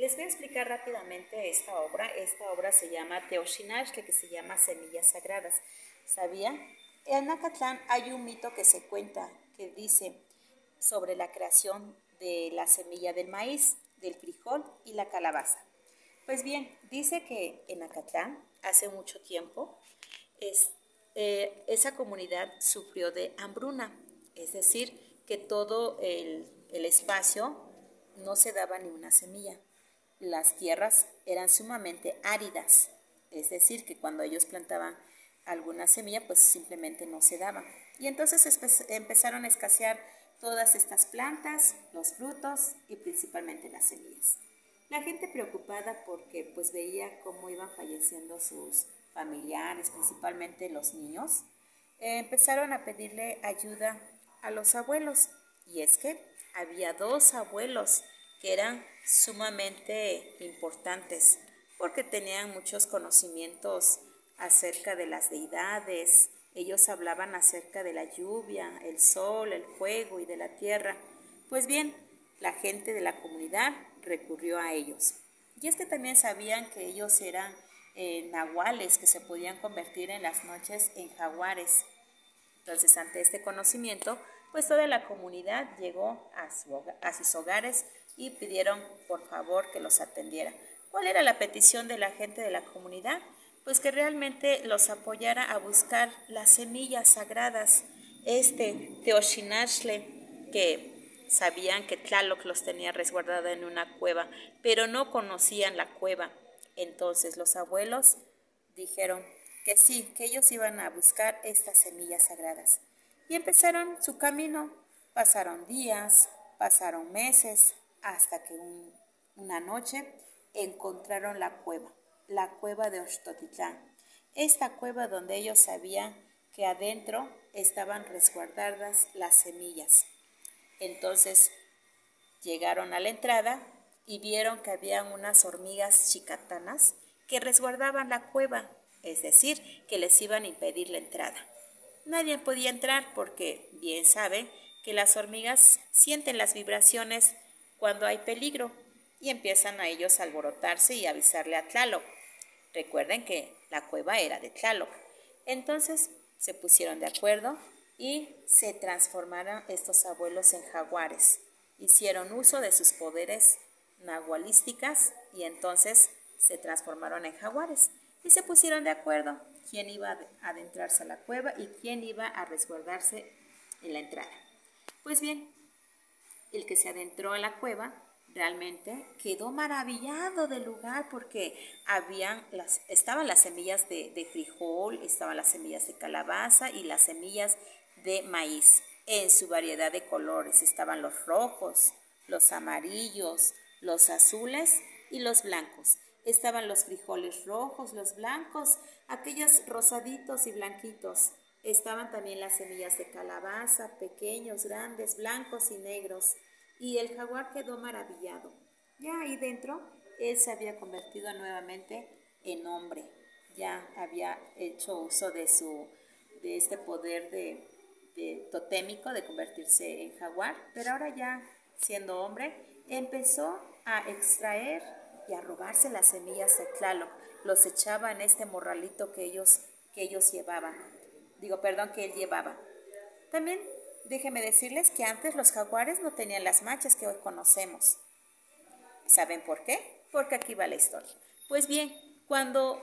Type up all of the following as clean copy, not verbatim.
Les voy a explicar rápidamente esta obra. Esta obra se llama Teoxinachtle, que se llama Semillas Sagradas. ¿Sabían? En Acatlán hay un mito que se cuenta que dice sobre la creación de la semilla del maíz, del frijol y la calabaza. Pues bien, dice que en Acatlán, hace mucho tiempo, esa comunidad sufrió de hambruna, es decir, que todo el espacio no se daba ni una semilla. Las tierras eran sumamente áridas, es decir, que cuando ellos plantaban alguna semilla, pues simplemente no se daba. Y entonces empezaron a escasear todas estas plantas, los frutos y principalmente las semillas. La gente preocupada porque pues veía cómo iban falleciendo sus familiares, principalmente los niños, empezaron a pedirle ayuda a los abuelos. Y es que había dos abuelos que eran sumamente importantes porque tenían muchos conocimientos acerca de las deidades. Ellos hablaban acerca de la lluvia, el sol, el fuego y de la tierra. Pues bien, la gente de la comunidad recurrió a ellos. Y es que también sabían que ellos eran nahuales que se podían convertir en las noches en jaguares. Entonces, ante este conocimiento, pues toda la comunidad llegó a sus hogares y pidieron por favor que los atendiera. ¿Cuál era la petición de la gente de la comunidad? Pues que realmente los apoyara a buscar las semillas sagradas, Teoxinachtle, que sabían que Tlaloc los tenía resguardada en una cueva, pero no conocían la cueva. Entonces los abuelos dijeron que sí, que ellos iban a buscar estas semillas sagradas. Y empezaron su camino. Pasaron días, pasaron meses, hasta que una noche encontraron la cueva de Oxtotitlán. Esta cueva donde ellos sabían que adentro estaban resguardadas las semillas. Entonces llegaron a la entrada y vieron que habían unas hormigas chicatanas que resguardaban la cueva, es decir, que les iban a impedir la entrada. Nadie podía entrar porque bien saben que las hormigas sienten las vibraciones cuando hay peligro y empiezan a ellos a alborotarse y avisarle a Tlaloc. Recuerden que la cueva era de Tlaloc. Entonces se pusieron de acuerdo y se transformaron estos abuelos en jaguares. Hicieron uso de sus poderes nahualísticas y entonces se transformaron en jaguares y se pusieron de acuerdo quién iba a adentrarse a la cueva y quién iba a resguardarse en la entrada. Pues bien, el que se adentró a la cueva realmente quedó maravillado del lugar porque estaban las semillas de frijol, estaban las semillas de calabaza y las semillas de maíz en su variedad de colores. Estaban los rojos, los amarillos, los azules y los blancos. Estaban los frijoles rojos, los blancos, aquellos rosaditos y blanquitos. Estaban también las semillas de calabaza, pequeños, grandes, blancos y negros. Y el jaguar quedó maravillado. Ya ahí dentro, él se había convertido nuevamente en hombre. Ya había hecho uso de este poder de totémico de convertirse en jaguar. Pero ahora ya, siendo hombre, empezó a extraer y a robarse las semillas de Tlaloc. Los echaba en este morralito que ellos llevaban. Que él llevaba. También déjenme decirles que antes los jaguares no tenían las manchas que hoy conocemos. ¿Saben por qué? Porque aquí va la historia. Pues bien, cuando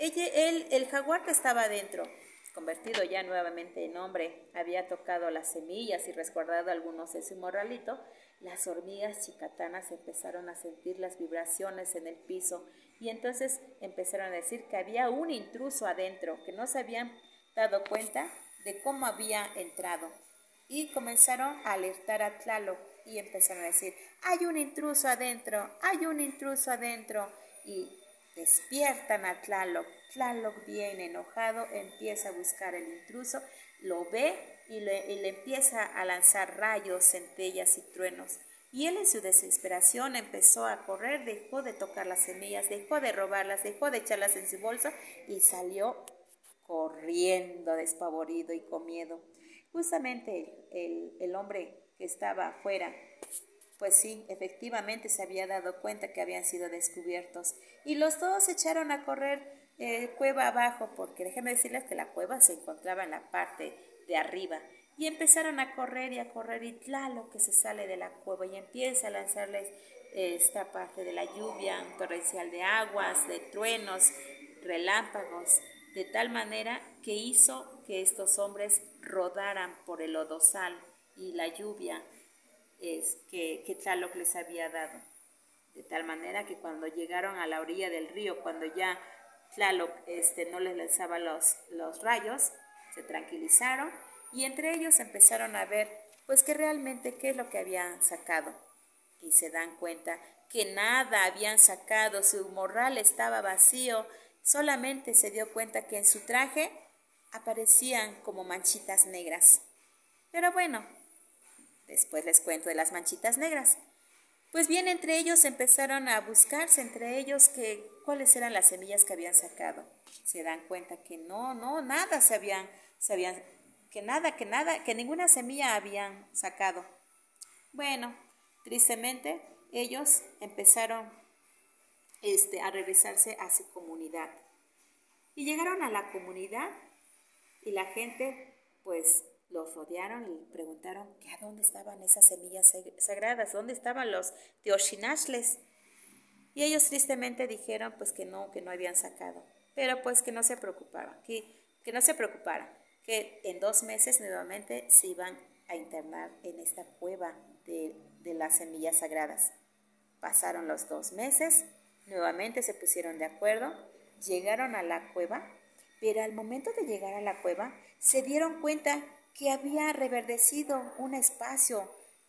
el jaguar que estaba adentro, convertido ya nuevamente en hombre, había tocado las semillas y resguardado algunos de su morralito, las hormigas chicatanas empezaron a sentir las vibraciones en el piso y entonces empezaron a decir que había un intruso adentro, que no se habían dado cuenta de cómo había entrado. Y comenzaron a alertar a Tlaloc y empezaron a decir, hay un intruso adentro, hay un intruso adentro. Y despiertan a Tlaloc. Tlaloc bien enojado empieza a buscar al intruso, lo ve y le empieza a lanzar rayos, centellas y truenos. Y él en su desesperación empezó a correr, dejó de tocar las semillas, dejó de robarlas, dejó de echarlas en su bolsa y salió corriendo despavorido y con miedo. Justamente el hombre que estaba afuera pues sí, efectivamente se había dado cuenta que habían sido descubiertos. Y los dos se echaron a correr cueva abajo, porque déjenme decirles que la cueva se encontraba en la parte de arriba. Y empezaron a correr, y Tlaloc que se sale de la cueva y empieza a lanzarles esta parte de la lluvia, un torrencial de aguas, de truenos, relámpagos, de tal manera que hizo que estos hombres rodaran por el lodazal y la lluvia que Tlaloc les había dado. De tal manera que cuando llegaron a la orilla del río, cuando ya Tlaloc no les lanzaba los rayos, se tranquilizaron y entre ellos empezaron a ver pues que realmente qué es lo que habían sacado. Y se dan cuenta que nada habían sacado, su morral estaba vacío, solamente se dio cuenta que en su traje aparecían como manchitas negras. Pero bueno, después les cuento de las manchitas negras. Pues bien, entre ellos empezaron a buscarse entre ellos cuáles eran las semillas que habían sacado. Se dan cuenta que nada que ninguna semilla habían sacado. Bueno, tristemente ellos empezaron a regresarse a su comunidad. Y llegaron a la comunidad y la gente pues los rodearon y preguntaron que a dónde estaban esas semillas sagradas, dónde estaban los teoxinachles. Y ellos tristemente dijeron pues que no habían sacado, pero pues que no se preocupaban, que no se preocuparan, que en 2 meses nuevamente se iban a internar en esta cueva de las semillas sagradas. Pasaron los 2 meses, nuevamente se pusieron de acuerdo, llegaron a la cueva, pero al momento de llegar a la cueva se dieron cuenta que había reverdecido un espacio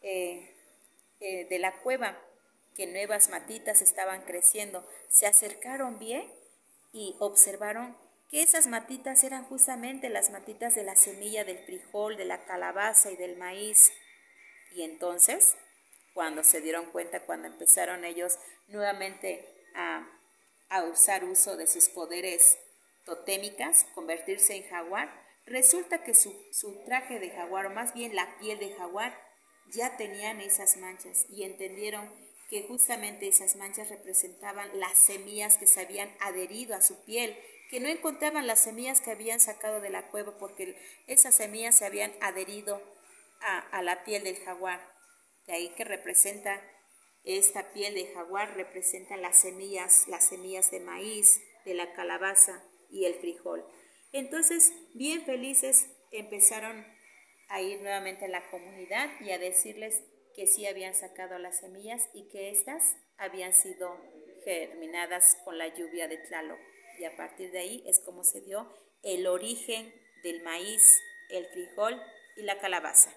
de la cueva, que nuevas matitas estaban creciendo. Se acercaron bien y observaron que esas matitas eran justamente las matitas de la semilla del frijol, de la calabaza y del maíz. Y entonces, cuando se dieron cuenta, cuando empezaron ellos nuevamente a usar uso de sus poderes totémicas, convertirse en jaguar, resulta que su traje de jaguar, o más bien la piel de jaguar, ya tenían esas manchas y entendieron que justamente esas manchas representaban las semillas que se habían adherido a su piel, que no encontraban las semillas que habían sacado de la cueva porque esas semillas se habían adherido a la piel del jaguar. De ahí que representa esta piel de jaguar, representa las semillas de maíz, de la calabaza y el frijol. Entonces, bien felices, empezaron a ir nuevamente a la comunidad y a decirles que sí habían sacado las semillas y que éstas habían sido germinadas con la lluvia de Tlaloc. Y a partir de ahí es como se dio el origen del maíz, el frijol y la calabaza.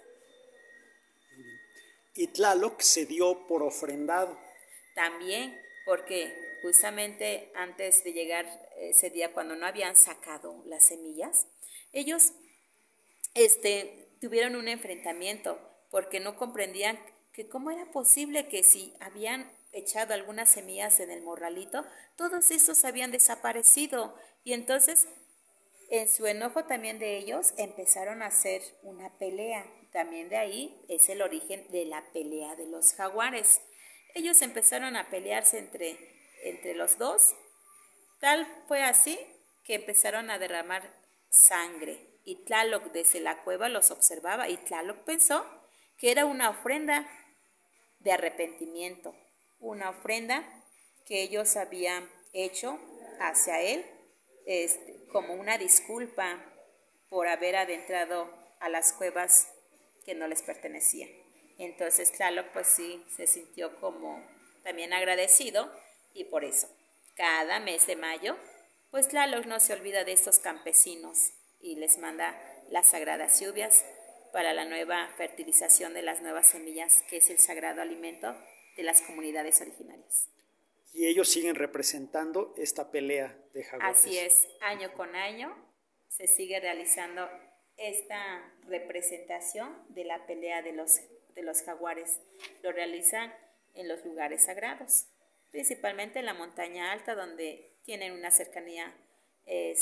Y Tlaloc se dio por ofrendado. También porque justamente antes de llegar ese día, cuando no habían sacado las semillas, ellos tuvieron un enfrentamiento porque no comprendían que cómo era posible que si habían echado algunas semillas en el morralito, todos estos habían desaparecido. Y entonces, en su enojo también de ellos, empezaron a hacer una pelea. También de ahí es el origen de la pelea de los jaguares. Ellos empezaron a pelearse entre los dos. Tal fue así que empezaron a derramar sangre. Y Tlaloc desde la cueva los observaba y Tlaloc pensó que era una ofrenda de arrepentimiento, una ofrenda que ellos habían hecho hacia él como una disculpa por haber adentrado a las cuevas que no les pertenecían. Entonces Tlaloc pues sí se sintió como también agradecido y por eso cada mes de mayo pues Tlaloc no se olvida de estos campesinos y les manda las sagradas lluvias para la nueva fertilización de las nuevas semillas, que es el sagrado alimento de las comunidades originarias. Y ellos siguen representando esta pelea de jaguares. Así es, año con año se sigue realizando esta representación de la pelea de los jaguares. Lo realizan en los lugares sagrados, principalmente en la montaña alta, donde tienen una cercanía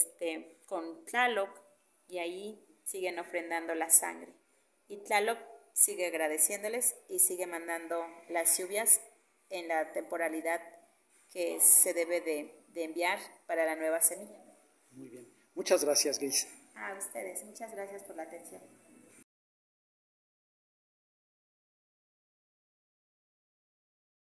con Tlaloc, y ahí siguen ofrendando la sangre. Y Tlaloc sigue agradeciéndoles y sigue mandando las lluvias en la temporalidad que se debe de enviar para la nueva semilla. Muy bien. Muchas gracias, Grace. A ustedes, muchas gracias por la atención.